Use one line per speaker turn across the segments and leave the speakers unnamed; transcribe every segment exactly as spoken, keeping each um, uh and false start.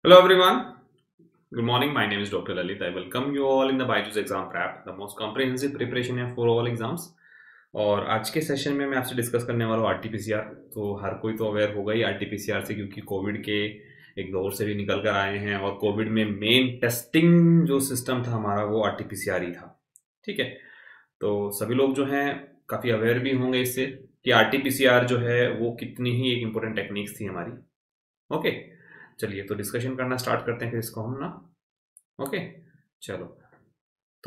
Hello everyone. Good morning. My name is Doctor Lalit. I welcome you all in the Byju's exam prep, the most comprehensive preparation है for all exams. और आज के session में मैं आपसे discuss करने वाला हूँ आरटीपीसीआर। तो हर कोई तो अवेयर होगा ही आरटीपीसीआर से, क्योंकि कोविड के एक दौर से भी निकल कर आए हैं और कोविड में मेन टेस्टिंग जो सिस्टम था हमारा वो आरटीपीसीआर ही था। ठीक है, तो सभी लोग जो हैं काफ़ी अवेयर भी होंगे इससे कि आरटीपीसीआर जो है वो कितनी ही एक इम्पोर्टेंट टेक्निक्स थी हमारी। ओके, चलिए तो डिस्कशन करना स्टार्ट करते हैं फिर इसको हम ना। ओके चलो, तो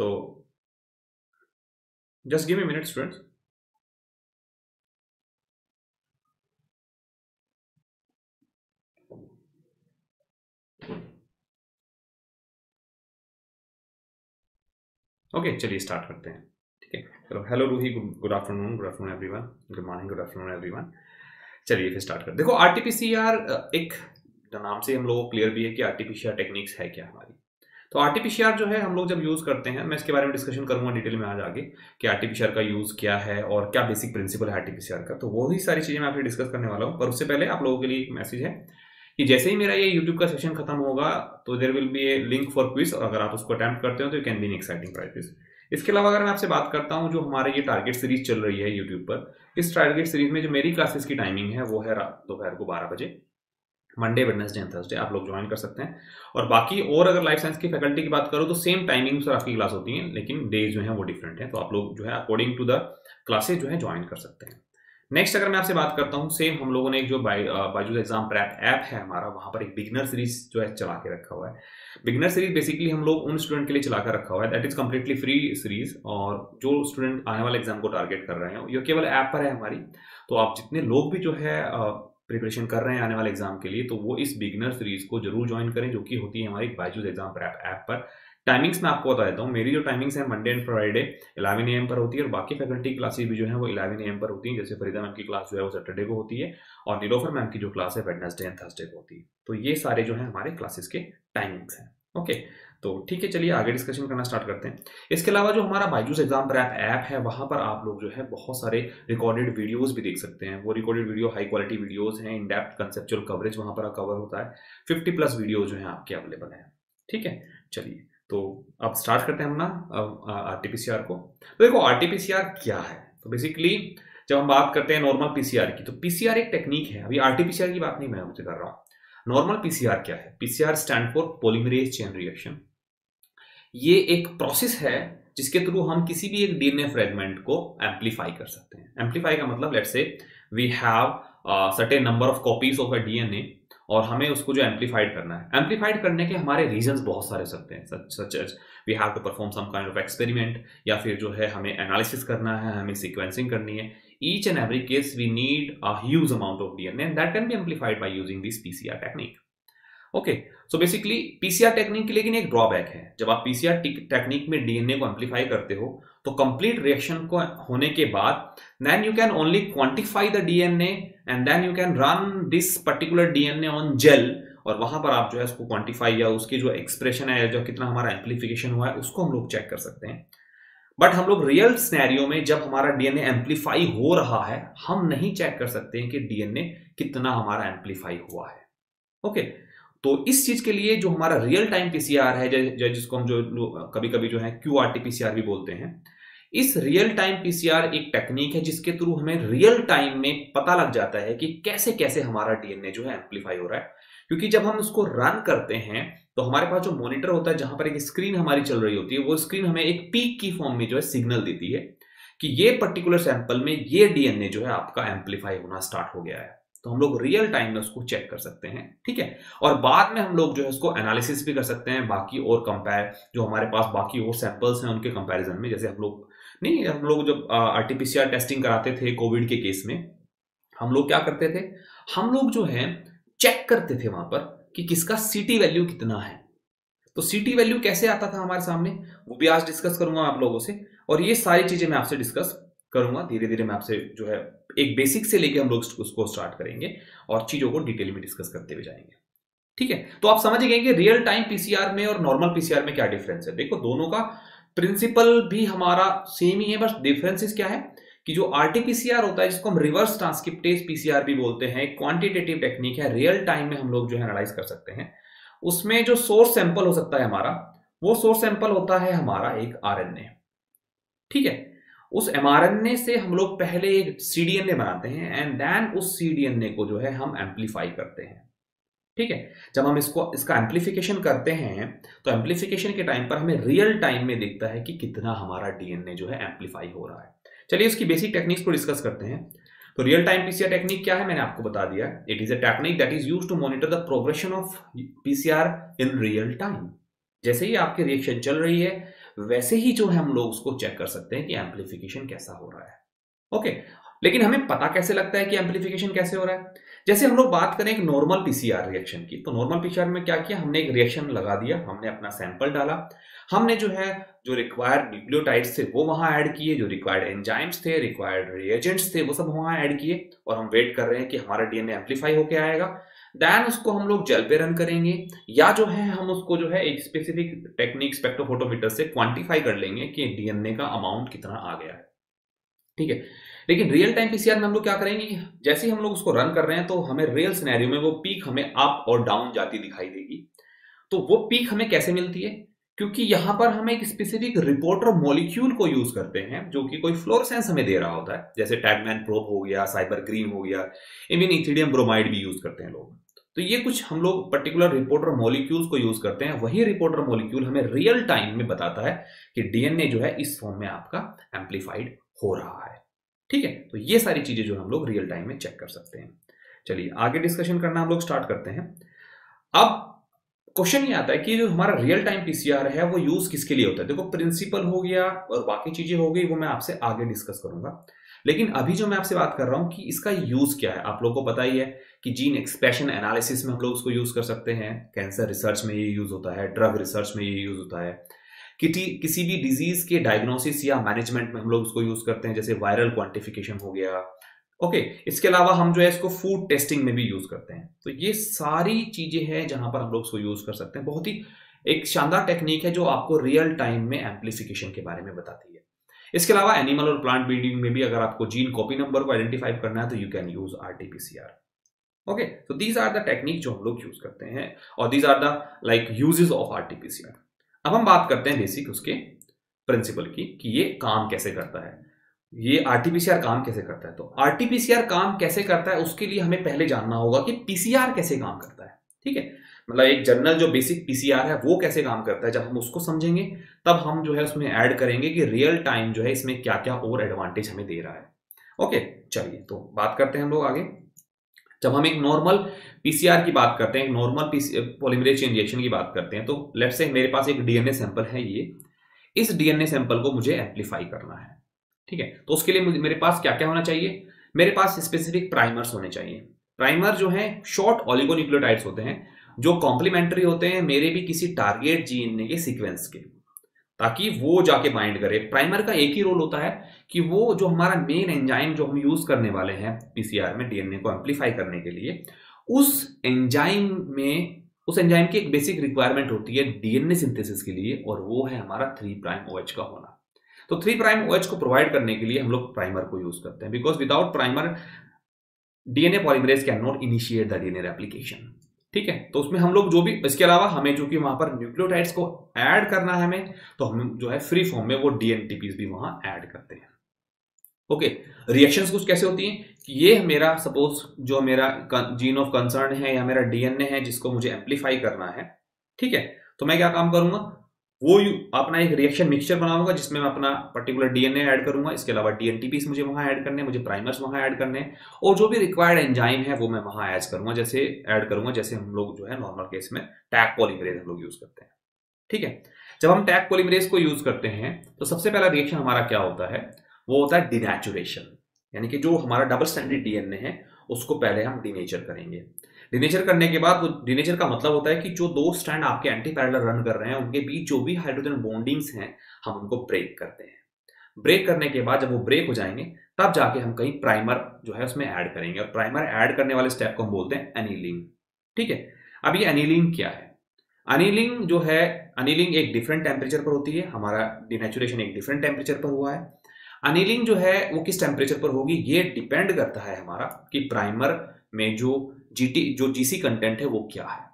just give me minute students. Okay चलिए स्टार्ट करते हैं। ठीक है, चलो hello Ruhi, good afternoon, good afternoon everyone, good morning, good afternoon everyone. चलिए फिर स्टार्ट करते हैं। देखो आरटीपीसीआर एक नाम से हम लोगों को क्लियर भी है कि आरटीपीसीआर टेक्निक्स है क्या हमारी। तो आरटीपीसीआर जो है हम लोग जब यूज़ करते हैं, मैं इसके बारे में डिस्कशन करूंगा डिटेल में आज आगे कि आरटीपीसीआर का यूज़ क्या है और क्या बेसिक प्रिंसिपल है आरटीपीसीआर का। तो वही सारी चीज़ें मैं आपसे डिस्कस करने वाला हूँ। पर उससे पहले आप लोगों के लिए एक मैसेज है कि जैसे ही मेरा ये यूट्यूब का सेशन खत्म होगा तो there will be a link for quiz, और अगर आप उसको अटेम्प्ट करते हो तो you can be an exciting prizes. इसके अलावा अगर मैं आपसे बात करता हूँ, जो हमारे ये टारगेट सीरीज चल रही है यूट्यूब पर, इस टारगेट सीरीज में जो मेरी क्लासेस की टाइमिंग है वो है दोपहर को बारह बजे, मंडे, वेडनेसडे एंड थर्सडे आप लोग ज्वाइन कर सकते हैं। और बाकी और अगर लाइफ साइंस की फैकल्टी की बात करो तो सेम टाइमिंग पर आपकी क्लास होती है, लेकिन डेज जो है वो डिफरेंट है। तो आप लोग जो है अकॉर्डिंग टू द क्लासेज जो है ज्वाइन कर सकते हैं। नेक्स्ट अगर मैं आपसे बात करता हूँ, सेम हम लोगों ने एक जो बायजूस एग्जाम प्रैप ऐप है हमारा, वहां पर एक बिगनर सीरीज जो है चला के रखा हुआ है। बिगनर सीरीज बेसिकली हम लोग उन स्टूडेंट के लिए चला कर रखा हुआ है, that is completely free series. और जो स्टूडेंट आने वाले एग्जाम को टारगेट कर रहे हैं, ये केवल ऐप पर है हमारी। तो आप जितने लोग भी जो है प्रिपरेशन कर रहे हैं आने वाले एग्जाम के लिए, तो वो इस बिगनर सीरीज को जरूर ज्वाइन करें, जो कि होती है हमारी बायजूस एग्जाम प्रैप ऐप पर। टाइमिंग्स मैं आपको बता देता हूँ। मेरी जो टाइमिंग्स है Monday and Friday eleven A M पर होती है, और बाकी फैकल्टी क्लासेस भी जो है वो इलेवन ए एम पर होती है। जैसे फरीदा मैम की क्लास जो है वो सैटरडे को होती है, और नीलोफर मैम की जो क्लास है वेडनेसडे एंड थर्सडे को होती है। तो ये सारे जो है हमारे क्लासेस के टाइमिंग्स हैं। ओके, तो ठीक है, चलिए आगे डिस्कशन करना स्टार्ट करते हैं। इसके अलावा जो हमारा बायजूस एग्जाम प्रैप ऐप है, वहां पर आप लोग जो है बहुत सारे रिकॉर्डेड वीडियोस भी देख सकते हैं। वो recorded video high quality videos हैं, इन डेप्थ कंसेप्चुअल कवरेज वहां पर कवर होता है। फिफ्टी प्लस वीडियो जो है आपके अवेलेबल है। ठीक है, चलिए तो अब स्टार्ट करते हैं हम ना आरटीपीसीआर को। तो देखो आरटीपीसीआर क्या है। तो बेसिकली जब हम बात करते हैं नॉर्मल पीसीआर की, तो पीसीआर एक टेक्निक है। अभी आरटीपीसीआर की बात नहीं मैं आपसे कर रहा हूं। नॉर्मल पीसीआर क्या है? PCR stand for polymerase chain reaction. ये एक प्रोसेस है जिसके थ्रू हम किसी भी एक डीएनए फ्रेगमेंट को एम्पलीफाई कर सकते हैं। एम्पलीफाई का मतलब let's say we have certain number of copies of a DNA, और हमें उसको जो एम्पलीफाइड करना है। एम्पलीफाइड करने के हमारे रीजंस बहुत सारे सकते हैं, such as we have to perform some kind of experiment, या फिर जो है हमें एनालिसिस करना है, हमें सीक्वेंसिंग करनी है। Each and every case we need a huge amount of DNA and that can be amplified by using this PCR technique. Okay, so basically PCR technique की लेकिन एक ड्रॉबैक है। जब आप पीसीआर टेक्निक में डीएनए को एम्पलीफाई करते हो तो कंप्लीट रिएक्शन को होने के बाद then you can only quantify the DNA and then you can run this particular DNA on gel, और वहां पर आप जो है उसको क्वांटिफाई या उसकी जो एक्सप्रेशन है, जो कितना हमारा एम्पलीफिकेशन हुआ है, उसको हम लोग चेक कर सकते हैं। बट हम लोग रियल सिनेरियो में जब हमारा डीएनए एम्पलीफाई हो रहा है, हम नहीं चेक कर सकते हैं कि डीएनए कितना हमारा एम्पलीफाई हुआ है। Okay okay? तो इस चीज के लिए जो हमारा रियल टाइम पीसीआर है, जिसको हम जो कभी कभी जो है क्यूआरटी पीसीआर भी बोलते हैं, इस रियल टाइम पीसीआर एक टेक्निक है जिसके थ्रू हमें रियल टाइम में पता लग जाता है कि कैसे कैसे हमारा डीएनए जो है एम्पलीफाई हो रहा है। क्योंकि जब हम उसको रन करते हैं तो हमारे पास जो मॉनिटर होता है, जहां पर एक स्क्रीन हमारी चल रही होती है, वो स्क्रीन हमें एक पीक की फॉर्म में जो है सिग्नल देती है कि ये पर्टिकुलर सैंपल में ये डीएनए जो है आपका एम्पलीफाई होना स्टार्ट हो गया है। तो हम लोग रियल टाइम में उसको चेक कर सकते हैं। ठीक है, और बाद में हम लोग जो है उसको एनालिसिस भी कर सकते हैं, बाकी और कंपेयर जो हमारे पास बाकी और सैंपल्स हैं उनके कंपैरिजन में। जैसे हम लोग नहीं हम लोग जब आरटीपीसीआर टेस्टिंग कराते थे कोविड के केस में, हम लोग क्या करते थे, हम लोग जो है चेक करते थे वहां पर कि किसका सीटी वैल्यू कितना है। तो सीटी वैल्यू कैसे आता था हमारे सामने, वो भी आज डिस्कस करूंगा आप लोगों से। और ये सारी चीजें मैं आपसे डिस्कस करूंगा धीरे धीरे। मैं आपसे जो है एक बेसिक से लेके हम लोग उसको स्टार्ट करेंगे और चीजों को डिटेल में डिस्कस करते हुए जाएंगे। ठीक है, तो आप समझ गए कि रियल टाइम पीसीआर में और नॉर्मल पीसीआर में क्या डिफरेंस है। देखो दोनों का प्रिंसिपल भी हमारा सेम ही है, बस डिफरेंसेस क्या है कि जो आरटीपीसीआर होता है, जिसको हम रिवर्स ट्रांसक्रिप्टेज पीसीआर भी बोलते हैं, क्वांटिटेटिव टेक्निक है, रियल टाइम में हम लोग जो है एनालाइज कर सकते हैं। उसमें जो सोर्स सैंपल हो सकता है हमारा, वो सोर्स सैंपल होता है हमारा एक आरएनए। ठीक है, उस एमआरएनए से हम लोग पहले एक सीडीएनए बनाते हैं एंड देन उस सीडीएनए को जो है हम एम्पलीफाई करते हैं। ठीक है, जब हम इसको इसका एम्पलीफिकेशन करते हैं तो एम्पलीफिकेशन के टाइम पर हमें रियल टाइम में दिखता है कि कितना हमारा डीएनए जो है एम्पलीफाई हो रहा है। चलिए इसकी बेसिक टेक्निक्स को डिस्कस करते हैं। तो रियल टाइम पीसीआर टेक्निक क्या है, मैंने आपको बता दिया। It is a technique that is used to monitor the progression of PCR in real time. जैसे ही आपकी रिएक्शन चल रही है वैसे ही जो है हम लोग उसको चेक कर सकते हैं कि एम्पलीफिकेशन कैसा हो रहा है। ओके, लेकिन हमें पता कैसे लगता है कि एम्पलीफिकेशन कैसे हो रहा है? जैसे हम लोग बात करें एक नॉर्मल पीसीआर रिएक्शन की, तो नॉर्मल पीसीआर में क्या किया, हमने एक रिएक्शन लगा दिया, हमने अपना सैंपल डाला, हमने जो है जो रिक्वायर्ड न्यूक्लियोटाइड्स थे वो वहां ऐड किए, जो रिक्वायर्ड एंजाइम्स थे, रिक्वायर्ड रिएजेंट्स थे, वो सब वहां ऐड किए, और हम वेट कर रहे हैं कि हमारा डीएनए एम्पलीफाई होके आएगा। देन उसको हम लोग जेल पे रन करेंगे, या जो है हम उसको जो है एक स्पेसिफिक टेक्निक स्पेक्ट्रोफोटोमीटर से क्वांटिफाई कर लेंगे कि डीएनए का अमाउंट कितना आ गया है। ठीक है, लेकिन रियल टाइम पीसीआर में हम लोग क्या करेंगे, जैसे ही हम लोग उसको रन कर रहे हैं तो हमें रियल सिनेरियो में वो पीक हमें अप और डाउन जाती दिखाई देगी। तो वो पीक हमें कैसे मिलती है, क्योंकि यहां पर हम एक स्पेसिफिक रिपोर्टर मॉलिक्यूल को यूज करते हैं जो कि कोई फ्लोरेसेंस हमें दे रहा होता है, जैसे टैगमैन प्रोब हो गया, साइबर ग्रीन हो गया, इवन इथिडियम ब्रोमाइड भी यूज करते हैं लोग। तो ये कुछ हम लोग पर्टिकुलर रिपोर्टर मॉलिक्यूल्स को यूज करते हैं। वही रिपोर्टर मॉलिक्यूल हमें रियल टाइम में बताता है कि डीएनए जो है इस फॉर्म में आपका एम्पलीफाइड हो रहा है। ठीक है, तो ये सारी चीजें जो हम लोग रियल टाइम में चेक कर सकते हैं। चलिए आगे डिस्कशन करना हम लोग स्टार्ट करते हैं। अब क्वेश्चन ये आता है कि जो हमारा रियल टाइम पीसीआर है वो यूज किसके लिए होता है। देखो प्रिंसिपल हो गया और बाकी चीजें हो गई, वो मैं आपसे आगे डिस्कस करूंगा, लेकिन अभी जो मैं आपसे बात कर रहा हूं कि इसका यूज क्या है। आप लोगों को पता ही है कि जीन एक्सप्रेशन एनालिसिस में हम लोग उसको यूज कर सकते हैं, कैंसर रिसर्च में ये यूज होता है, ड्रग रिसर्च में ये यूज होता है, कि किसी भी डिजीज के डायग्नोसिस या मैनेजमेंट में हम लोग उसको यूज करते हैं, जैसे वायरल क्वांटिफिकेशन हो गया। ओके, इसके अलावा हम जो है इसको फूड टेस्टिंग में भी यूज करते हैं। तो ये सारी चीजें हैं जहां पर हम लोग इसको यूज कर सकते हैं। बहुत ही एक शानदार टेक्निक है जो आपको रियल टाइम में एम्पलीफिकेशन के बारे में बताती है। इसके अलावा एनिमल और प्लांट ब्रीडिंग में भी अगर आपको जीन कॉपी नंबर को आइडेंटिफाई करना है तो you can use RTPCR. Okay, तो दीज आर द टेक्निक जो हम लोग यूज करते हैं, और these are the like uses of RTPCR. अब हम बात करते हैं बेसिक उसके प्रिंसिपल की कि ये काम कैसे करता है, ये आरटीपीसीआर काम कैसे करता है। तो आरटीपीसीआर काम कैसे करता है उसके लिए हमें पहले जानना होगा कि पीसीआर कैसे काम करता है। ठीक है, मतलब एक जनरल जो बेसिक पीसीआर है वो कैसे काम करता है। जब हम उसको समझेंगे तब हम जो है उसमें ऐड करेंगे कि रियल टाइम जो है इसमें क्या क्या और एडवांटेज हमें दे रहा है। ओके, चलिए तो बात करते हैं हम लोग आगे। जब हम एक नॉर्मल पीसीआर की बात करते हैं, एक नॉर्मल पॉलीमरेज चेन रिएक्शन की बात करते हैं, तो लेट्स से मेरे पास एक डीएनए सैंपल है, ये इस डीएनए सैंपल को मुझे एम्पलीफाई करना है। ठीक है, तो उसके लिए मुझे मेरे पास क्या क्या होना चाहिए, मेरे पास स्पेसिफिक प्राइमर्स होने चाहिए। प्राइमर जो है शॉर्ट ऑलिगोन्यूक्लियोटाइड्स होते हैं जो कॉम्प्लीमेंट्री होते हैं मेरे भी किसी टारगेट जीन के सीक्वेंस के, ताकि वो जाके बाइंड करे। प्राइमर का एक ही रोल होता है कि वो जो हमारा मेन एंजाइम जो हम यूज करने वाले हैं पीसीआर में डीएनए को एम्पलीफाई करने के लिए, उस एंजाइम में उस एंजाइम की एक बेसिक रिक्वायरमेंट होती है डीएनए सिंथेसिस के लिए, और वो है हमारा थ्री प्राइम ओएच का होना। तो थ्री प्राइम ओएच को प्रोवाइड करने के लिए हम लोग प्राइमर को यूज करते हैं, because without primer DNA polymerase can not initiate the DNA replication. ठीक है, तो उसमें हम लोग जो भी, इसके अलावा हमें जो कि वहां पर न्यूक्लियोटाइड्स को ऐड करना है हमें, तो हम जो है फ्री फॉर्म में वो डीएनटीपीस भी वहां ऐड करते हैं। ओके, रिएक्शंस कुछ कैसे होती हैं कि ये मेरा सपोज जो मेरा जीन ऑफ कंसर्न है या मेरा डीएनए है जिसको मुझे एम्पलीफाई करना है। ठीक है, तो मैं क्या काम करूंगा, वो अपना एक रिएक्शन मिक्सचर बनाऊंगा जिसमें मैं अपना पर्टिकुलर डीएनए ऐड करूंगा, इसके अलावा डीएनटीपीस मुझे वहां ऐड करने, मुझे प्राइमर्स वहां ऐड करने, और जो भी रिक्वायर्ड एंजाइम है वो मैं वहां ऐड करूंगा, जैसे ऐड करूंगा जैसे हम लोग जो है नॉर्मल केस में टैग पॉलीमरेज हम लोग यूज करते हैं। ठीक है, जब हम टैग पॉलीमरेज को यूज करते हैं तो सबसे पहला रिएक्शन हमारा क्या होता है, वो होता है डिनेचुरेशन, यानी कि जो हमारा डबल स्ट्रैंडेड डीएनए है उसको पहले हम डिनेचर करेंगे। डिनेचर करने के बाद, वो डिनेचर का मतलब होता है कि जो दो स्ट्रैंड आपके एंटी पैरेलल रन कर रहे हैं उनके बीच जो भी हाइड्रोजन बॉन्डिंग्स हैं हम उनको ब्रेक करते हैं। ब्रेक करने के बाद जब वो ब्रेक हो जाएंगे तब जाके हम कहीं प्राइमर जो है उसमें ऐड करेंगे, और प्राइमर ऐड करने वाले स्टेप को हम बोलते हैं एनीलिंग। ठीक है, अब ये एनीलिंग क्या है, एनीलिंग जो है, एनीलिंग एक डिफरेंट टेम्परेचर पर होती है, हमारा डिनेचुरेशन एक डिफरेंट टेम्परेचर पर हुआ है। एनीलिंग जो है वो किस टेम्परेचर पर होगी, ये डिपेंड करता है हमारा कि प्राइमर में जो जीटी जो जीसी कंटेंट है वो क्या है।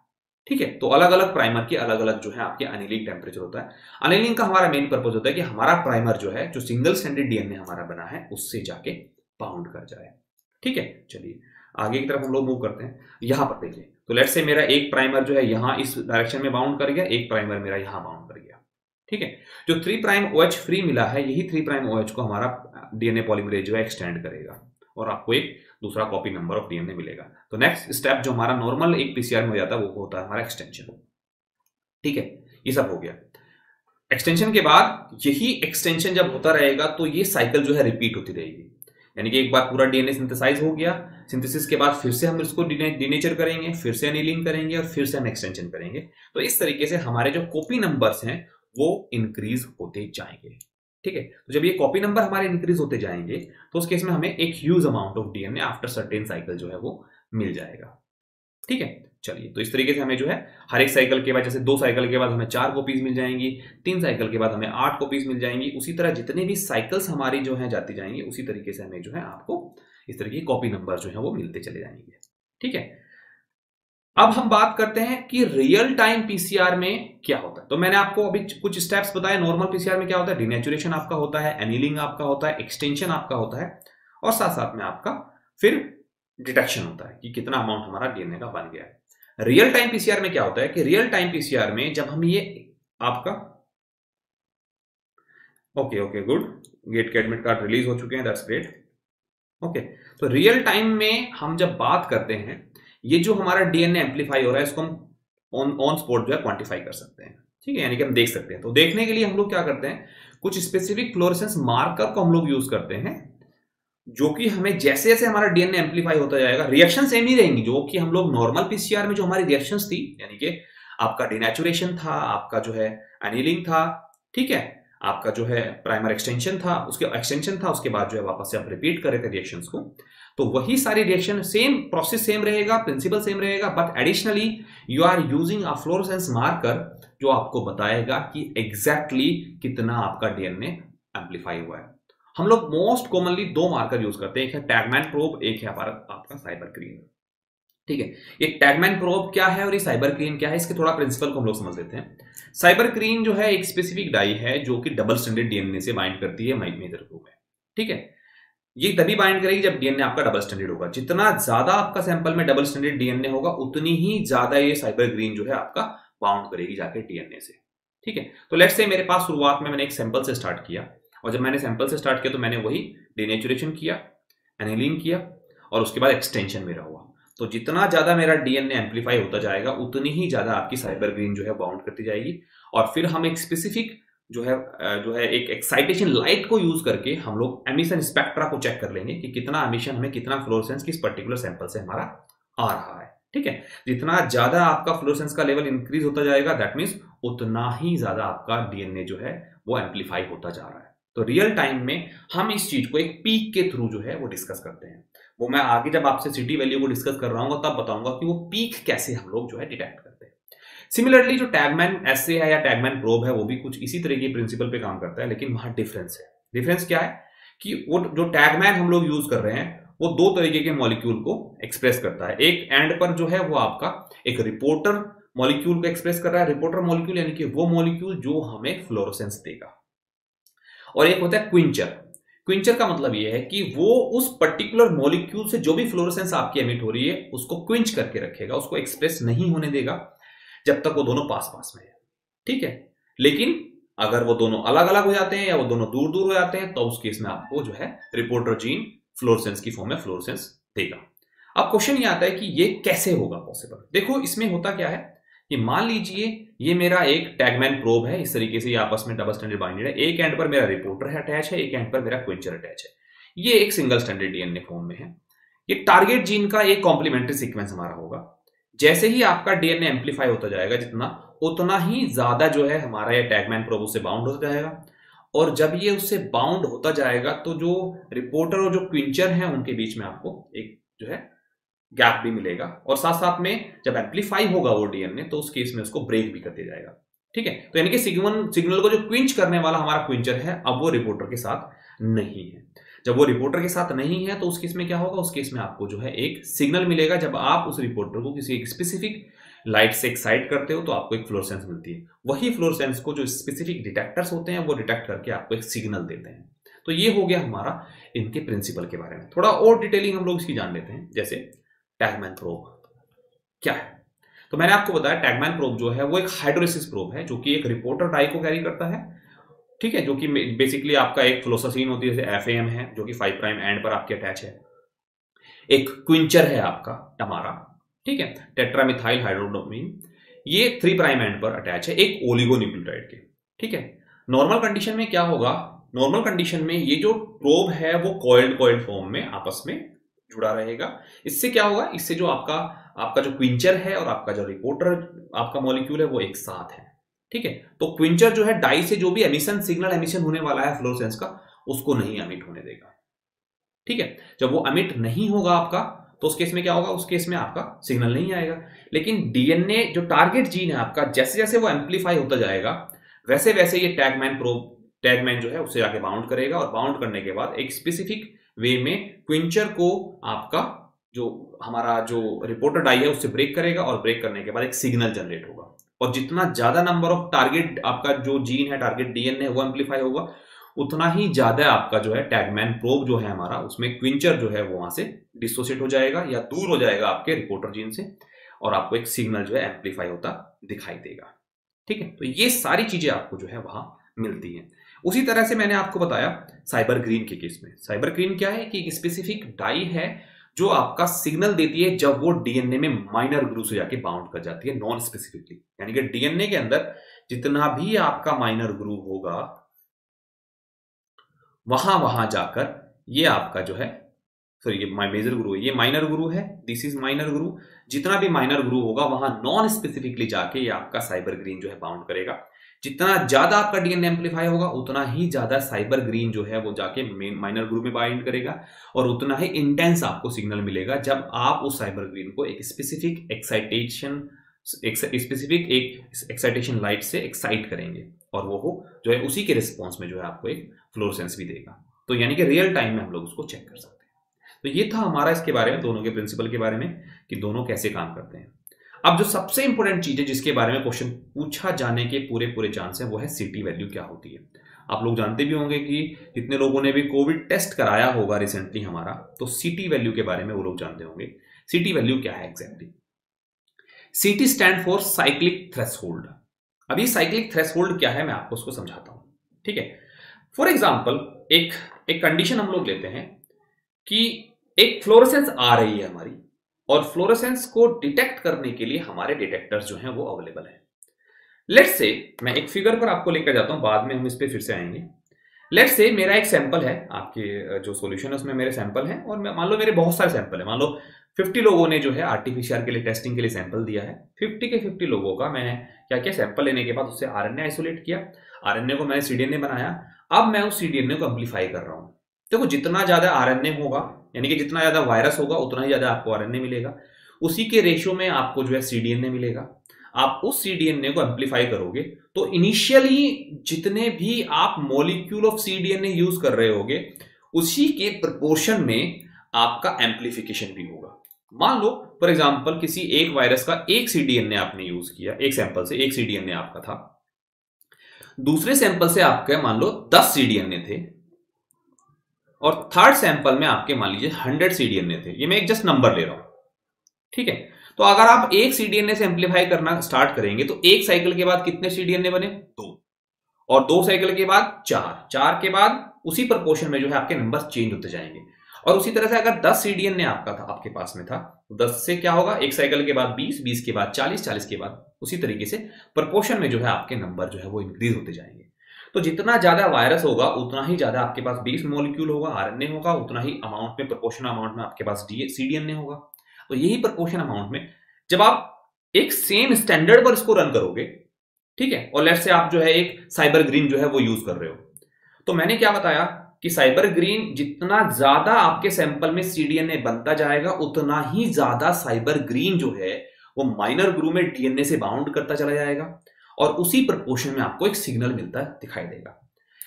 ठीक है। तो अलग अलग प्राइमर के अलग अलग जो है आपके अनिलिंग टेम्परेचर होता है। अनिलिंग का हमारा मेन पर्पज होता है कि हमारा प्राइमर जो है, जो सिंगल स्ट्रैंडेड डीएनए हमारा बना है, उससे जाके बाउंड कर जाए। ठीक है, चलिए आगे की तरफ हम लोग मूव करते हैं। यहां पर देखिए, तो लेट्स से मेरा एक प्राइमर जो है यहां इस डायरेक्शन में बाउंड कर गया, एक प्राइमर मेरा यहां बाउंड कर गया। ठीक है, जो थ्री प्राइम ओएच फ्री मिला है, यही थ्री प्राइम ओएच को हमारा डीएनए पॉलीमरेज जो है एक्सटेंड करेगा और आपको एक दूसरा कॉपी नंबर ऑफ डीएनए मिलेगा। तो नेक्स्ट स्टेप जो हमारा नॉर्मल एक पीसीआर में हो जाता है, वो होता है हमारा एक्सटेंशन। ठीक है, ये सब हो गया। एक्सटेंशन के बाद यही एक्सटेंशन जब होता रहेगा तो ये साइकिल जो है रिपीट होती रहेगी। यानी कि एक बार पूरा डीएनए सिंथेसाइज हो गया, सिंथेसिस के बाद फिर से हम इसको डीनेचर करेंगे, फिर से एनीलिंग करेंगे और फिर से हम एक्सटेंशन करेंगे। तो इस तरीके से हमारे जो कॉपी नंबर्स हैं वो इंक्रीज होते जाएंगे। ठीक है, तो जब ये कॉपी नंबर हमारे इंक्रीज होते जाएंगे तो उस केस में हमें एक huge amount of DNA after certain cycle जो है वो मिल जाएगा। ठीक है, चलिए तो इस तरीके से हमें जो है हर एक साइकिल के बाद, जैसे दो साइकिल के बाद हमें चार कॉपीज मिल जाएंगी, तीन साइकिल के बाद हमें आठ कॉपीज मिल जाएंगी, उसी तरह जितने भी साइकिल्स हमारी जो है जाती जाएंगी, उसी तरीके से हमें जो है आपको इस तरह की कॉपी नंबर जो है वो मिलते चले जाएंगे। ठीक है, अब हम बात करते हैं कि रियल टाइम पीसीआर में क्या होता है। तो मैंने आपको अभी कुछ स्टेप्स बताए। नॉर्मल पीसीआर में क्या होता है, डिनेचुरेशन आपका होता है, एनीलिंग आपका होता है, एक्सटेंशन आपका होता है और साथ साथ में आपका फिर डिटेक्शन होता है कि कितना अमाउंट हमारा डीएनए का बन गया है। रियल टाइम पीसीआर में क्या होता है कि रियल टाइम पीसीआर में जब हम ये आपका ओके ओके गुड गेट के एडमिट कार्ड रिलीज हो चुके हैं, दैट्स ग्रेट। ओके, तो रियल टाइम में हम जब बात करते हैं, ये जो हमारा डीएनए एम्पलीफाई हो रहा है, इसको हम ऑन ऑन स्पॉट जो है क्वांटिफाई कर सकते हैं। ठीक है, यानी कि हम देख सकते हैं। तो देखने के लिए हम लोग क्या करते हैं, कुछ स्पेसिफिक फ्लोरेसेंस मार्कर को हम लोग यूज करते हैं, जो कि हमें जैसे जैसे हमारा डीएनए एम्पलीफाई होता जाएगा, रिएक्शन सेम ही रहेंगी जो कि हम लोग नॉर्मल पीसीआर में जो हमारी रिएक्शंस थी, यानी कि आपका डिनेचुरेशन था, आपका जो है एनीलिंग था, ठीक है, आपका जो है प्राइमर एक्सटेंशन था, उसके एक्सटेंशन था, उसके बाद जो है वापस से आप रिपीट कर रहे थे रिएक्शंस को, तो वही सारी रिएक्शन सेम प्रोसेस सेम रहेगा, प्रिंसिपल सेम रहेगा, but additionally you are using a fluorescence marker जो आपको बताएगा कि एग्जैक्टली कितना आपका डीएनए एम्पलीफाई हुआ है। हम लोग मोस्ट कॉमनली दो मार्कर यूज करते हैं, एक है टैगमैन प्रोब, एक है आपका साइबरक्रीन। ठीक है, ये टैगमैन प्रोब क्या है और ये साइबरक्रीन क्या है, इसके थोड़ा प्रिंसिपल को हम लोग समझ लेते हैं। साइबरक्रीन जो है एक स्पेसिफिक डाई है जो कि डबल स्ट्रैंडेड डीएनए से बाइंड करती है मेजर ग्रुप में। ठीक है, ये तभी बाइंड करेगी जब डीएनए आपका डबल स्ट्रैंडेड होगा। जितना ज्यादा आपका सैंपल में डबल स्ट्रैंडेड डीएनए होगा, उतनी ही ज्यादा ये साइबरक्रीन जो है आपका बाउंड करेगी जाके डीएनए से। ठीक है, तो लेट्स से मेरे पास शुरुआत में मैंने एक सैंपल से स्टार्ट किया, और जब मैंने सैंपल से स्टार्ट किया तो मैंने वही डिनेचुरेशन किया, एनीलिंग किया और उसके बाद एक्सटेंशन मेरा हुआ। तो जितना ज्यादा मेरा डीएनए एम्पलीफाई होता जाएगा, उतनी ही ज्यादा आपकी साइबरग्रीन जो है बाउंड करती जाएगी। और फिर हम एक स्पेसिफिक जो है जो है एक एक्साइटेशन लाइट को यूज करके हम लोग एमिशन स्पेक्ट्रा को चेक कर लेंगे कि कितना एमिशन हमें, कितना फ्लोरेसेंस किस पर्टिकुलर सैंपल से हमारा आ रहा है। ठीक है, जितना ज्यादा आपका फ्लोरेसेंस का लेवल इंक्रीज होता जाएगा, दैट मीन्स उतना ही ज्यादा आपका डीएनए जो है वो एम्पलीफाई होता जा रहा है। तो रियल टाइम में हम इस चीज को एक पीक के थ्रू जो है वो डिस्कस करते हैं। वो मैं आगे जब आपसे सिटी वैल्यू को डिस्कस कर रहा हूँ तब बताऊंगा कि वो पीक कैसे हम लोग जो है डिटेक्ट करते हैं। सिमिलरली जो टैगमैन एसे है या टैगमैन प्रोब है, वो भी कुछ इसी तरह के प्रिंसिपल पे काम करता है, लेकिन वहां डिफरेंस है। डिफरेंस क्या है कि वो जो टैगमैन हम लोग यूज कर रहे हैं वो दो तरीके के मॉलिक्यूल को एक्सप्रेस करता है। एक एंड पर जो है वो आपका एक रिपोर्टर मॉलिक्यूल को एक्सप्रेस कर रहा है। रिपोर्टर मॉलिक्यूल यानी कि वो मॉलिक्यूल जो हमें फ्लोरोसेंस देगा, और एक होता है क्विंचर। क्विंचर का मतलब यह है कि वो उस पर्टिकुलर मॉलिक्यूल से जो भी फ्लोरेसेंस आपकी एमिट हो रही है उसको क्विंच करके रखेगा, उसको एक्सप्रेस नहीं होने देगा जब तक वो दोनों पास पास में है। ठीक है, लेकिन अगर वो दोनों अलग अलग हो जाते हैं या वो दोनों दूर दूर हो जाते हैं तो उस केस में आपको जो है रिपोर्टर जीन फ्लोरेसेंस की फॉर्म में फ्लोरेसेंस देगा। अब क्वेश्चन ये आता है कि ये कैसे होगा पॉसिबल। देखो इसमें होता क्या है कि मान लीजिए ये मेरा एक टैगमैन प्रोब है, इस तरीके से ये आपस में डबल स्ट्रैंडेड बाइंडेड है। एक एंड पर मेरा रिपोर्टर है अटैच है, एक एंड पर मेरा क्विंचर अटैच है। ये एक सिंगल स्ट्रैंडेड डीएनए फॉर्म में है। ये टारगेट जीन का एक कॉम्प्लीमेंट्री सीक्वेंस हमारा होगा। जैसे ही आपका डीएनए एम्पलीफाई होता जाएगा जितना, उतना ही ज्यादा जो है हमारा ये टैगमैन प्रोब उससे बाउंड होता जाएगा, और जब ये उससे बाउंड होता जाएगा तो जो रिपोर्टर और जो क्विंचर है उनके बीच में आपको एक जो है गैप भी मिलेगा, और साथ साथ में जब एम्पलीफाई होगा वो डीएनए तो उस केस में उसको ब्रेक भी कर दिया जाएगा। ठीक है, तो यानी कि सिग्नल सिग्नल को जो क्विंच करने वाला हमारा क्विंचर है, अब वो रिपोर्टर के साथ नहीं है। जब वो रिपोर्टर के साथ नहीं है तो उस केस में क्या होगा, उस केस में आपको जो है एक सिग्नल मिलेगा जब आप उस रिपोर्टर को किसी एक स्पेसिफिक लाइट से एक्साइट करते हो तो आपको एक फ्लोरेसेंस मिलती है। वही फ्लोरेसेंस को जो स्पेसिफिक डिटेक्टर्स होते हैं वो डिटेक्ट करके आपको एक सिग्नल देते हैं। तो ये हो गया हमारा इनके प्रिंसिपल के बारे में। थोड़ा और डिटेलिंग हम लोग इसकी जान लेते हैं। जैसे टैगमैन प्रोब क्या है, तो मैंने आपको बताया टैगमैन प्रोब जो है वो एक हाइड्रोलिसिस प्रोब है जो कि एक रिपोर्टर डाई को कैरी करता है, ठीक है, जो कि बेसिकली आपका एक फ्लोरोसेंस होती है, जैसे एफ ए एम है जो कि फाइव प्राइम एंड पर आपके अटैच है। एक क्विंचर है आपका टमारा, ठीक है, टेट्रामिथाइल हाइड्रोडोमिन, ये थ्री प्राइम एंड पर अटैच है एक ओलिगोन्यूक्लियोटाइड के, ठीक है। नॉर्मल कंडीशन में क्या होगा, नॉर्मल कंडीशन में ये जो प्रोब है वो कॉइल्ड कॉइल्ड फॉर्म में आपस में जुड़ा रहेगा। इससे क्या होगा, इससे जो आपका आपका जो क्विंचर है और आपका जो रिपोर्टर आपका मॉलिक्यूल है वो एक साथ है, ठीक है। तो क्विंचर जो है डाई से जो भी एमिशन सिग्नल एमिशन होने वाला है फ्लोरोसेंस का, उसको नहीं एमिट होने देगा, ठीक है। जब वो एमिट नहीं होगा आपका, तो उस केस में क्या होगा, उस केस में आपका सिग्नल नहीं आएगा। लेकिन डीएनए जो टारगेट जीन है आपका, जैसे जैसे वो एम्पलीफाई होता जाएगा वैसे वैसे ये टैगमैन प्रोब टैगमैन जो है उससे जाके बाउंड करेगा, और बाउंड करने के बाद एक स्पेसिफिक वे में क्विंचर को आपका जो हमारा जो रिपोर्टर डाई है उससे ब्रेक करेगा, और ब्रेक करने के बाद एक सिग्नल जनरेट होगा। और जितना ज्यादा नंबर ऑफ टारगेट आपका जो जीन है, टारगेट डीएनए वो एम्पलीफाई होगा, उतना ही ज्यादा आपका जो है टैगमैन प्रोब जो है हमारा, उसमें क्विंचर जो है वो वहां से डिसोसिएट हो जाएगा या दूर हो जाएगा आपके रिपोर्टर जीन से, और आपको एक सिग्नल जो है एम्पलीफाई होता दिखाई देगा, ठीक है। तो ये सारी चीजें आपको जो है वहां मिलती हैं। उसी तरह से मैंने आपको बताया साइबर ग्रीन के केस में, साइबर ग्रीन क्या है कि एक स्पेसिफिक डाई है जो आपका सिग्नल देती है जब वो डीएनए में माइनर ग्रुव से जाके बाउंड कर जाती है नॉन स्पेसिफिकली, यानी कि डीएनए के अंदर जितना भी आपका माइनर ग्रुव होगा वहां वहां जाकर ये आपका जो है, सॉरी ये मेजर ग्रुव है, ये माइनर ग्रुव है, दिस इज माइनर ग्रुव, जितना भी माइनर ग्रुव होगा वहां नॉन स्पेसिफिकली जाके ये आपका साइबर ग्रीन जो है बाउंड करेगा। जितना ज्यादा आपका डीएनए एम्पलीफाई होगा उतना ही ज्यादा साइबर ग्रीन जो है वो जाके माइनर ग्रुव में बाइंड करेगा, और उतना ही इंटेंस आपको सिग्नल मिलेगा जब आप उस साइबर ग्रीन को एक स्पेसिफिक एक्साइटेशन स्पेसिफिक एक एक्साइटेशन लाइट से एक्साइट करेंगे, और वो हो जो है उसी के रिस्पॉन्स में जो है आपको एक फ्लोरेसेंस भी देगा। तो यानी कि रियल टाइम में हम लोग उसको चेक कर सकते हैं। तो ये था हमारा इसके बारे में, दोनों के प्रिंसिपल के बारे में कि दोनों कैसे काम करते हैं। अब जो सबसे इंपॉर्टेंट चीज है जिसके बारे में क्वेश्चन पूछा जाने के पूरे पूरे चांस है वो है सीटी वैल्यू क्या होती है। आप लोग जानते भी होंगे कि जितने लोगों ने भी कोविड टेस्ट कराया होगा रिसेंटली हमारा, तो सीटी वैल्यू के बारे में वो लोग जानते होंगे। सीटी वैल्यू क्या है exactly? CT stand for cyclic threshold. अभी साइक्लिक थ्रेशोल्ड क्या है मैं आपको उसको समझाता हूं, ठीक है। फॉर एग्जाम्पल एक एक कंडीशन हम लोग लेते हैं कि एक फ्लोरेसेंस आ रही है हमारी, और फ्लोरेसेंस को डिटेक्ट करने के लिए हमारे डिटेक्टर्स जो हैं वो अवेलेबल है। लेट्स से मैं एक फिगर पर आपको लेकर जाता हूं, बाद में हम इस पे फिर से आएंगे। लेट्स से मेरा एक सैंपल है, आपके जो सॉल्यूशन है उसमें मेरे सैंपल हैं, और मान लो मेरे बहुत सारे सैंपल है, मान लो फिफ्टी लोगों ने जो है आरटीपीसीआर के लिए टेस्टिंग के लिए सैंपल दिया है। फिफ्टी के फिफ्टी लोगों का मैंने क्या किया, सैंपल लेने के बाद उससे आरएनए आइसोलेट किया, आरएनए को मैंने सीडीएनए बनाया। अब मैं उस सीडीएनए को एम्पलीफाई कर रहा हूं। देखो जितना ज्यादा आरएनए होगा, यानी कि जितना ज्यादा वायरस होगा उतना ही ज्यादा आपको आरएनए मिलेगा, उसी के रेशियो में आपको जो है सीडीएनए मिलेगा। आप उस सीडीएनए को एम्पलीफाई करोगे तो इनिशियली जितने भी आप मॉलिक्यूल ऑफ सीडीएनए यूज कर रहे होगे उसी के प्रोपोर्शन में आपका एम्पलीफिकेशन भी होगा। मान लो फॉर एग्जांपल किसी एक वायरस का एक सीडीएनए आपने यूज किया, एक सैंपल से एक सीडीएनए आपका था, दूसरे सैंपल से आपके मान लो दस सीडीएनए थे, और थर्ड सैंपल में आपके मान लीजिए हंड्रेड सीडीएनए थे। ये मैं एक जस्ट नंबर ले रहा हूं, ठीक है। तो अगर आप एक सीडीएनए से एम्पलीफाई करना स्टार्ट करेंगे तो एक साइकिल के बाद कितने सीडीएनए बने? दो, और दो साइकिल के बाद चार, चार के बाद उसी प्रोपोर्शन में जो है आपके नंबर चेंज होते जाएंगे। और उसी तरह से अगर दस सीडीएनए आपका था, आपके पास में था, तो दस से क्या होगा, एक साइकिल के बाद बीस, बीस के बाद चालीस, चालीस के बाद उसी तरीके से प्रोपोर्शन में जो है आपके नंबर जो है वो इंक्रीज होते जाएंगे। तो जितना ज्यादा वायरस होगा उतना ही ज्यादा आपके पास बेस मॉलिक्यूल होगा, आरएनए होगा, उतना ही अमाउंट में प्रोपोर्शन अमाउंट में आपके पास सीडीएनए होगा। तो यही प्रोपोर्शन अमाउंट में जब आप एक सेम स्टैंडर्ड पर इसको रन करोगे, ठीक है, और लेट्स से आप जो है एक साइबर ग्रीन जो है वो यूज कर रहे हो, तो मैंने क्या बताया कि साइबर ग्रीन जितना ज्यादा आपके सैंपल में सीडीएनए बनता जाएगा उतना ही ज्यादा साइबर ग्रीन जो है वो माइनर ग्रुव में डीएनए से बाउंड करता चला जाएगा, और उसी प्रोपोर्शन में आपको एक सिग्नल मिलता दिखाई देगा।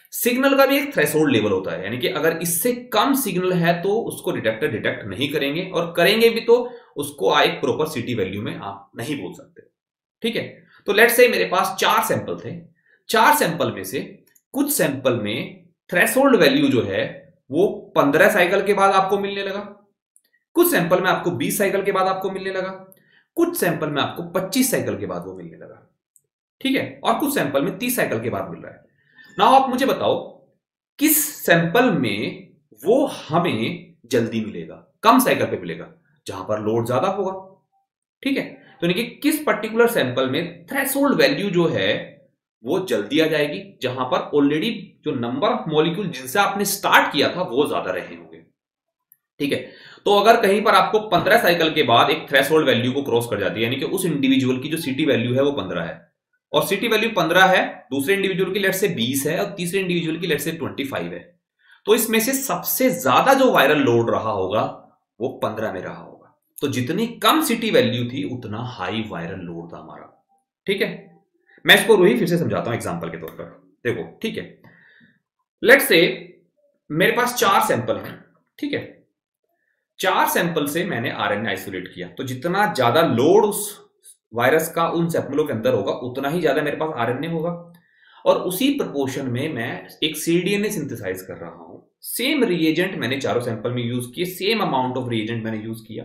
सिग्नल का भी एक थ्रेशोल्ड लेवल होता है, यानी कि अगर इससे कम सिग्नल है तो उसको डिटेक्टर डिटेक्ट नहीं करेंगे, और करेंगे भी तो उसको एक प्रॉपर सिटी वैल्यू में आप नहीं बोल सकते। ठीक है, तो लेट्स से मेरे पास चार सैंपल थे, चार सैंपल में से कुछ सैंपल में थ्रेशोल्ड वैल्यू जो है वो पंद्रह साइकिल के बाद आपको मिलने लगा, कुछ सैंपल में आपको बीस साइकिल के बाद आपको मिलने लगा, कुछ सैंपल में आपको पच्चीस साइकिल के बाद वो मिलने लगा। ठीक है, और कुछ सैंपल में तीस साइकिल के बाद मिल रहा है। नाउ आप मुझे बताओ किस सैंपल में वो हमें जल्दी मिलेगा, कम साइकिल पे मिलेगा, जहां पर लोड ज्यादा होगा। ठीक है, तो यानी कि किस पर्टिकुलर सैंपल में थ्रेशोल्ड वैल्यू जो है वो जल्दी आ जाएगी, जहां पर ऑलरेडी जो नंबर ऑफ मॉलिक्यूल जिनसे आपने स्टार्ट किया था वो ज्यादा रहे होंगे। ठीक है, तो अगर कहीं पर आपको पंद्रह साइकिल के बाद एक थ्रेशोल्ड वैल्यू को क्रॉस कर जाती है, यानी कि उस इंडिविजुअल की जो सिटी वैल्यू है वो पंद्रह है, और सिटी वैल्यू पंद्रह है, दूसरे इंडिविजुअल की लेट से बीस है, और तीसरे इंडिविजुअल की लेट से पच्चीस है, तो इसमें से सबसे ज्यादा जो वायरल लोड रहा होगा वो पंद्रह में रहा होगा। तो जितनी कम सिटी वैल्यू थी उतना हाई वायरल लोड था हमारा। ठीक है, मैं इसको रूही फिर से समझाता हूं एग्जांपल के तौर पर। देखो, ठीक है, लेट्स से मेरे पास चार सैंपल हैं। ठीक है, चार सैंपल से मैंने आरएनए आइसोलेट किया, तो जितना ज्यादा लोड उस वायरस का उन सैंपलों के अंदर होगा उतना ही ज्यादा मेरे पास आरएनए होगा, और उसी प्रोपोर्शन में मैं एक सीडीएनए सिंथेसाइज कर रहा हूं। सेम रिएजेंट मैंने चारों सैंपल में यूज किए, सेम अमाउंट ऑफ रिएजेंट मैंने यूज किया।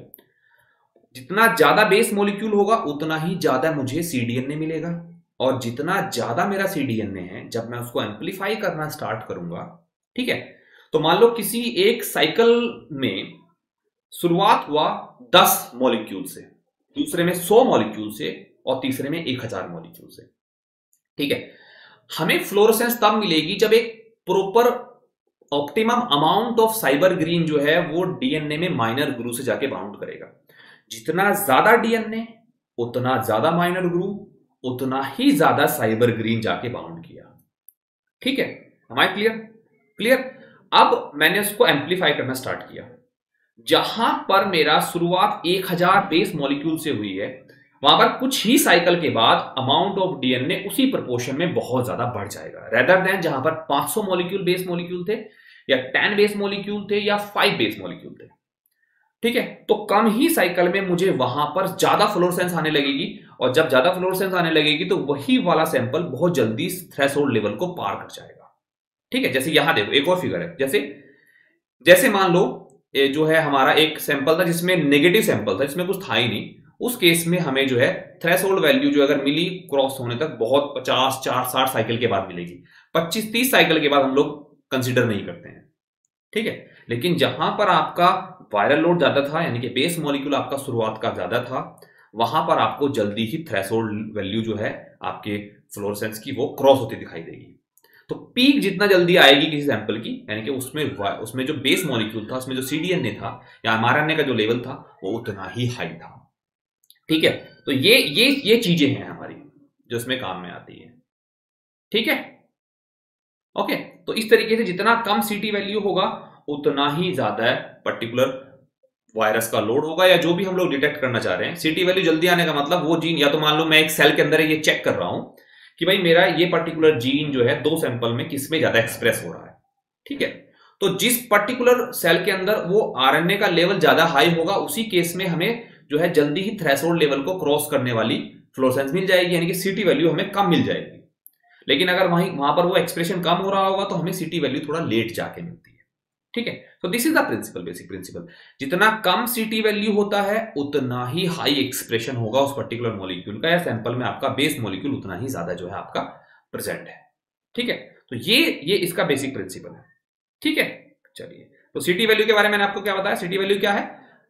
जितना ज्यादा बेस मॉलिक्यूल होगा उतना ही ज्यादा मुझे सीडीएनए मिलेगा, और जितना ज्यादा मेरा सीडीएनए है, जब मैं उसको एम्पलीफाई करना स्टार्ट करूंगा, ठीक है, तो मान लो किसी एक साइकिल में शुरुआत हुआ दस मॉलिक्यूल से, दूसरे में सौ मॉलिक्यूल से, और तीसरे में एक हजार मॉलिक्यूल से। ठीक है, हमें फ्लोरोसेंस तब मिलेगी जब एक proper optimum amount of SYBR green जो है वो डीएनए में माइनर ग्रुव से जाके बाउंड करेगा। जितना ज्यादा डीएनए उतना ज्यादा माइनर ग्रुव, उतना ही ज्यादा साइबर ग्रीन जाके बाउंड किया। ठीक है, हमारे क्लियर क्लियर अब मैंने उसको एम्पलीफाई करना स्टार्ट किया। जहां पर मेरा शुरुआत एक हजार बेस मॉलिक्यूल से हुई है, वहां पर कुछ ही साइकिल के बाद अमाउंट ऑफ डीएनए उसी प्रोपोर्शन में बहुत ज्यादा बढ़ जाएगा, रेदर देन जहां पर पांच सौ मॉलिक्यूल बेस मॉलिक्यूल थे, या दस बेस मॉलिक्यूल थे, या पांच बेस मॉलिक्यूल थे। ठीक है, तो कम ही साइकिल में मुझे वहां पर ज्यादा फ्लोरोसेंस आने लगेगी, और जब ज्यादा फ्लोरोसेंस आने लगेगी तो वही वाला सैंपल बहुत जल्दी थ्रेशोल्ड लेवल को पार कर जाएगा। ठीक है, जैसे यहां देखो एक और फिगर है, जैसे जैसे मान लो ये जो है हमारा एक सैंपल था जिसमें नेगेटिव सैंपल था, जिसमें कुछ था ही नहीं, उस केस में हमें जो है थ्रेशोल्ड वैल्यू जो अगर मिली क्रॉस होने तक बहुत पचास चार साठ साइकिल के बाद मिलेगी, पच्चीस तीस साइकिल के बाद हम लोग कंसिडर नहीं करते हैं। ठीक है, लेकिन जहां पर आपका वायरल लोड ज्यादा था, यानी कि बेस मॉलिक्यूल आपका शुरुआत का ज्यादा था, वहां पर आपको जल्दी ही थ्रेशोल्ड वैल्यू जो है आपके फ्लोरोसेंस की वो क्रॉस होती दिखाई देगी। तो पीक जितना जल्दी आएगी किसी सैंपल की, यानी कि उसमें उसमें जो बेस मॉलिक्यूल था, उसमें जो सीडीएनए था या एमआरएनए का जो लेवल था वो उतना ही हाई था। ठीक है, तो ये ये ये चीजें हैं हमारी जो इसमें काम में आती है। ठीक है, ओके, तो इस तरीके से जितना कम सीटी वैल्यू होगा उतना ही ज्यादा पर्टिकुलर वायरस का लोड होगा, या जो भी हम लोग डिटेक्ट करना चाह रहे हैं। सीटी वैल्यू जल्दी आने का मतलब वो जीन, या तो मान लो मैं एक सेल के अंदर ये चेक कर रहा हूं कि भाई मेरा ये पर्टिकुलर जीन जो है दो सैंपल में किसमें ज्यादा एक्सप्रेस हो रहा है। ठीक है, तो जिस पर्टिकुलर सेल के अंदर वो आरएनए का लेवल ज्यादा हाई होगा, उसी केस में हमें जो है जल्दी ही थ्रेशोल्ड लेवल को क्रॉस करने वाली फ्लोरोसेंस मिल जाएगी, यानी कि सीटी वैल्यू हमें कम मिल जाएगी। लेकिन अगर वहीं वहां पर वो एक्सप्रेशन कम हो रहा होगा तो हमें सीटी वैल्यू थोड़ा लेट जाके मिलती है। ठीक है, तो this is the principle, basic principle. जितना कम सीटी वैल्यू होता है उतना ही हाई एक्सप्रेशन होगा उस पर्टिकुलर मॉलिक्यूल का, या सैंपल में आपका बेस मॉलिक्यूल उतना ही ज्यादा जो है आपका प्रेजेंट है। ठीक है, तो ये ये इसका बेसिक प्रिंसिपल है। ठीक है, चलिए, तो सीटी वैल्यू के बारे में मैंने आपको क्या बताया। सीटी वैल्यू क्या है?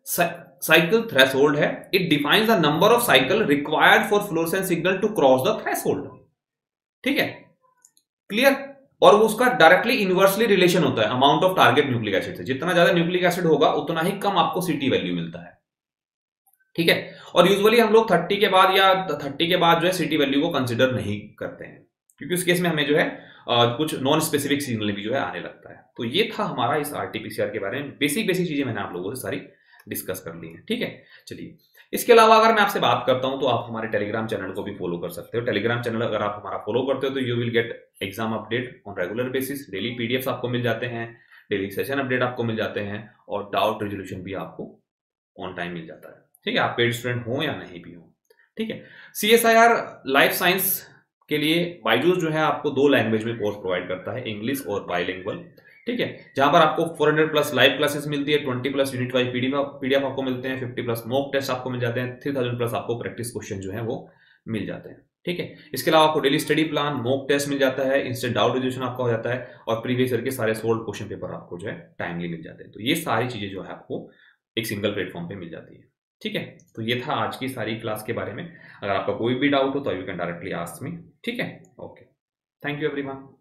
साइकिल थ्रेशोल्ड है। It defines the number of cycle required for fluorescence signal to cross the threshold. ठीक है, क्लियर। और वो उसका डायरेक्टली इनवर्सली रिलेशन होता है amount of target nucleic acid से। जितना ज्यादा न्यूक्लिक एसिड होगा उतना ही कम आपको सीटी वैल्यू मिलता है। ठीक है, और यूजुअली हम लोग तीस के बाद या तीस के बाद जो है सीटी वैल्यू को कंसीडर नहीं करते हैं, क्योंकि उस केस में हमें जो है आ, कुछ नॉन स्पेसिफिक सिग्नल भी जो है आने लगता है। तो ये था हमारा इस आरटीपीसीआर के बारे में बेसिक बेसिक चीजें मैंने आप लोगों से सारी डिस्कस कर ली है। ठीक है, चलिए इसके अलावा अगर मैं आपसे बात करता हूं तो आप हमारे टेलीग्राम चैनल को भी फॉलो कर सकते हो। टेलीग्राम चैनल अगर आप हमारा फॉलो करते हो तो you will get exam update on regular basis, daily PDF आपको मिल जाते हैं, डेली सेशन अपडेट आपको मिल जाते हैं और डाउट रेजोल्यूशन भी आपको ऑन टाइम मिल जाता है। ठीक है, आप पेड स्टूडेंट हो या नहीं भी हो। ठीक है, सीएसआईआर लाइफ साइंस के लिए बायजूस जो है आपको दो लैंग्वेज में कोर्स प्रोवाइड करता है, इंग्लिश और बाइलिंगुअल। ठीक है, जहां पर आपको चार सौ प्लस लाइव क्लासेस मिलती है, बीस प्लस यूनिट वाइज पीडीएफ आपको मिलते हैं, पचास प्लस मॉक टेस्ट आपको मिल जाते हैं, तीन हज़ार प्लस आपको प्रैक्टिस क्वेश्चन जो है वो मिल जाते हैं। ठीक है, इसके अलावा आपको daily study plan, mock test मिल जाता है, इंस्टेंट डाउट रिजोल्यूशन आपका हो जाता है और प्रीवियस ईयर के सारे सोल्व क्वेश्चन पेपर आपको जो है टाइमली मिल जाते हैं। तो ये सारी चीजें जो है आपको एक सिंगल प्लेटफॉर्म पे मिल जाती है। ठीक है, तो ये था आज की सारी क्लास के बारे में। अगर आपका कोई भी डाउट हो तो you can directly ask me. ठीक है, ओके, थैंक यू एवरीवन।